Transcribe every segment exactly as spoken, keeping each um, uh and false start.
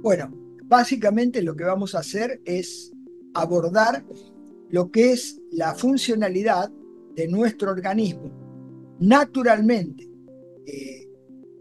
Bueno, básicamente lo que vamos a hacer es abordar lo que es la funcionalidad de nuestro organismo naturalmente, eh,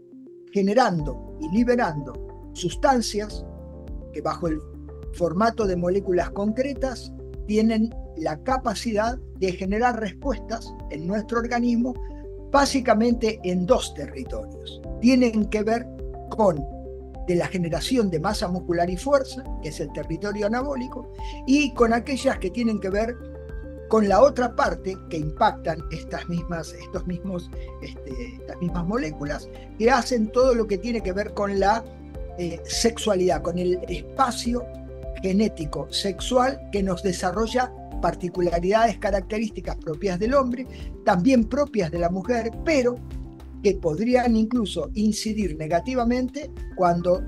generando y liberando sustancias que bajo el formato de moléculas concretas tienen la capacidad de generar respuestas en nuestro organismo básicamente en dos territorios. Tienen que ver con de la generación de masa muscular y fuerza, que es el territorio anabólico, y con aquellas que tienen que ver con la otra parte que impactan estas mismas, estos mismos, este, estas mismas moléculas, que hacen todo lo que tiene que ver con la eh, sexualidad, con el espacio genético sexual que nos desarrolla particularidades, características propias del hombre, también propias de la mujer, pero que podrían incluso incidir negativamente cuando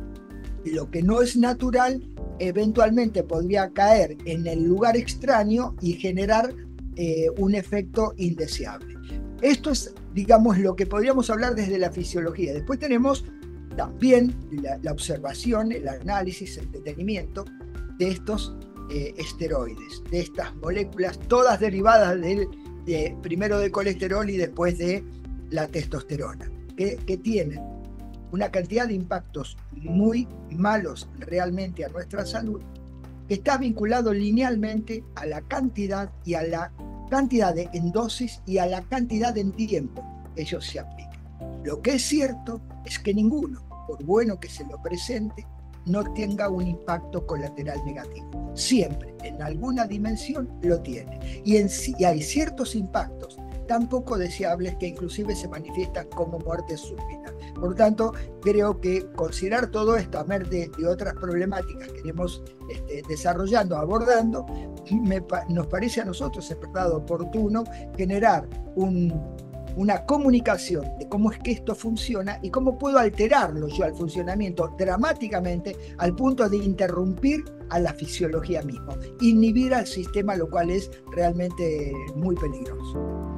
lo que no es natural eventualmente podría caer en el lugar extraño y generar eh, un efecto indeseable. Esto es, digamos, lo que podríamos hablar desde la fisiología. Después tenemos también la, la observación, el análisis, el detenimiento de estos eh, esteroides, de estas moléculas, todas derivadas del, de, primero del colesterol y después de la testosterona, que, que tienen una cantidad de impactos muy malos realmente a nuestra salud, que está vinculado linealmente a la cantidad y a la cantidad de, en dosis y a la cantidad en tiempo que ellos se aplican. Lo que es cierto es que ninguno, por bueno que se lo presente, no tenga un impacto colateral negativo. Siempre, en alguna dimensión, lo tiene. Y, en, y hay ciertos impactos tan poco deseables que inclusive se manifiestan como muerte súbita. Por tanto, creo que considerar todo esto, a ver de, de otras problemáticas que iremos este, desarrollando, abordando, me, nos parece a nosotros, es verdad, oportuno generar un, una comunicación de cómo es que esto funciona y cómo puedo alterarlo yo al funcionamiento dramáticamente al punto de interrumpir a la fisiología misma, inhibir al sistema, lo cual es realmente muy peligroso.